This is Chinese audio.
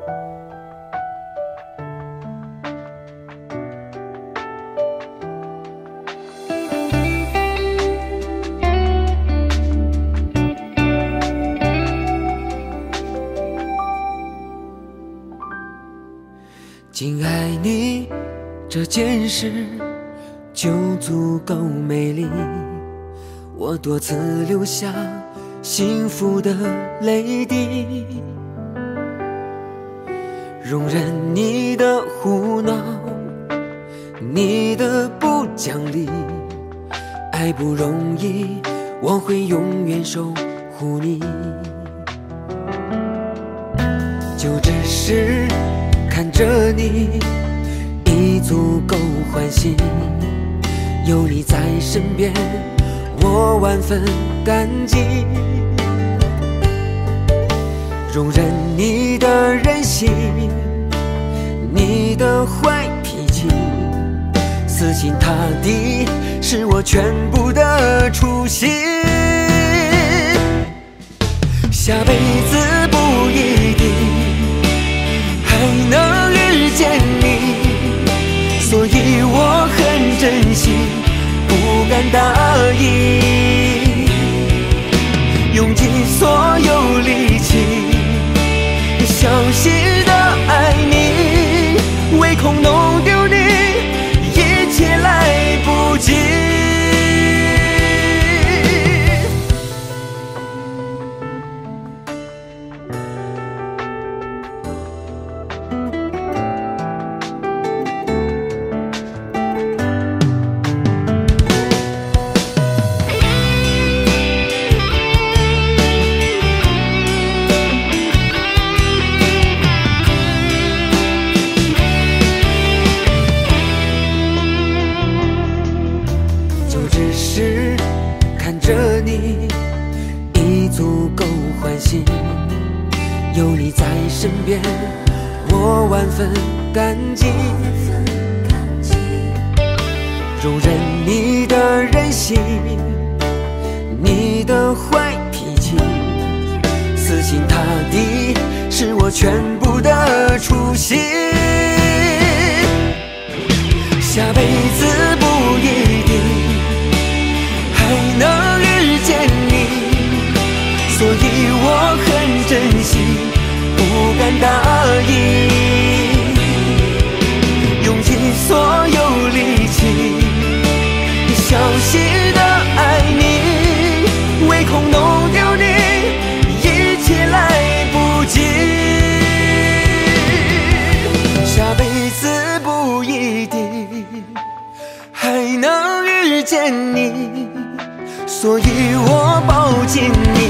仅爱你这件事就足够美丽，我多次流下幸福的泪滴，容忍你的胡闹，你的不讲理，爱不容易，我会永远守护你。就只是看着你已足够欢喜，有你在身边我万分感激，容忍你的任性，你的坏脾气，死心塌地是我全部的初心，下辈子不一定还能遇见你，所以我很珍惜，不敢大意，用尽所有力气，小心的爱你，唯恐弄丢你，一切来不及。是看着你已足够欢喜，有你在身边我万分感激，容忍你的任性，你的坏脾气，死心塌地是我全部的初心，下辈子不一定还能遇见你，所以我很珍惜，不敢大意，用尽所有力气，小心的爱你，唯恐弄丢你，一切来不及，下辈子不一定还能遇见你，所以我抱紧你，